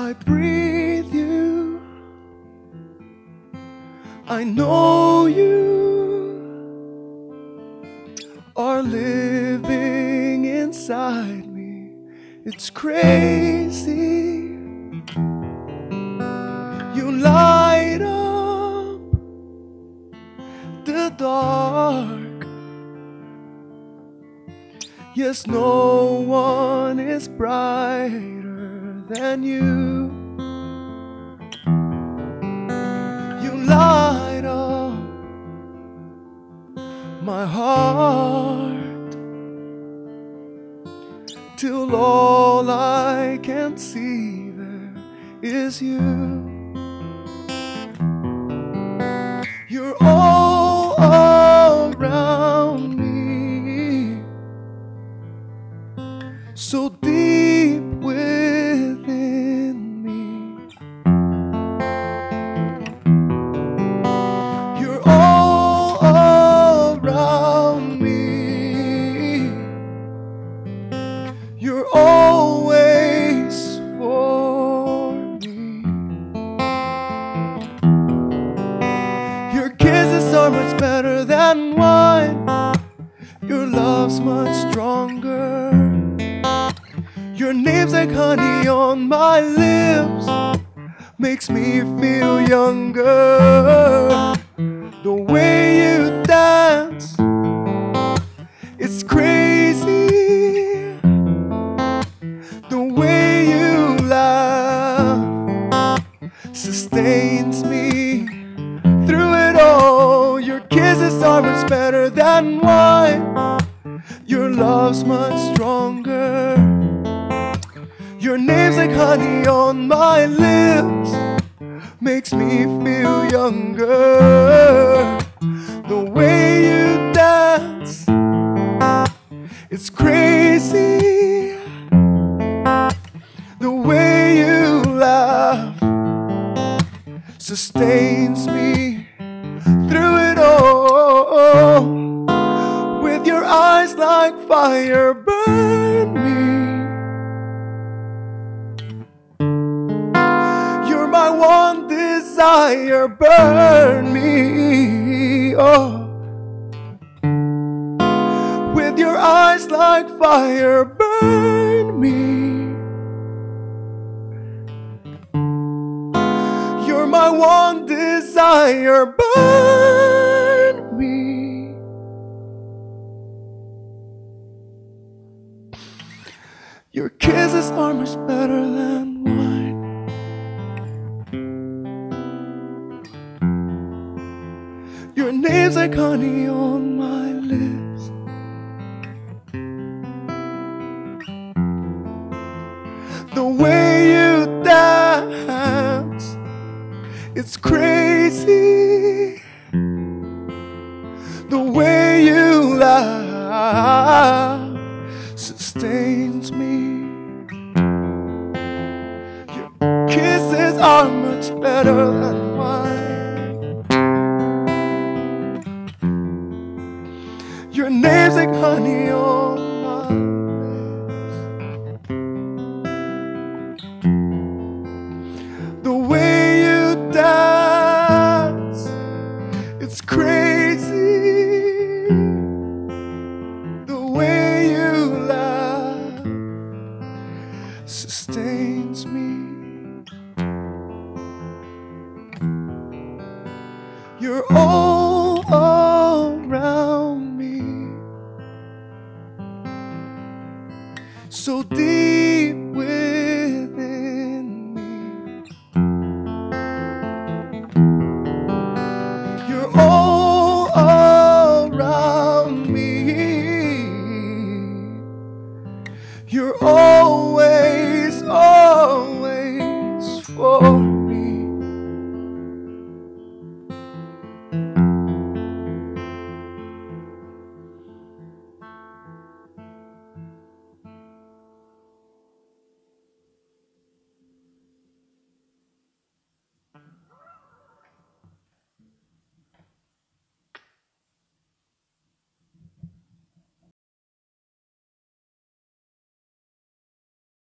I breathe you. I know you are living inside me. It's crazy. You light up the dark. Yes, no one is brighter than you. You light up my heart till all I can see there is you. You're all around me, so deep within me. You're all around me. You're always for me. Your kisses are much better than wine. Your love's much stronger. Your name's like honey on my lips, makes me feel younger. The way you dance, it's crazy. The way you laugh sustains me through it all. Your kisses are much better than wine. Your love's much stronger. Your name's like honey on my lips, makes me feel younger. The way you dance, it's crazy. The way you laugh sustains me through it all. With your eyes like fire burn me. My one desire, burn me, oh. With your eyes like fire, burn me. You're my one desire, burn me. Your kisses are much better than wine. Your name's like honey on my lips, the way you dance, it's crazy. The way you laugh sustains me. Your kisses are much better than wine. Your name's like honey on my lips. The way you dance, it's crazy. The way you laugh sustains me. You're all around me, so deep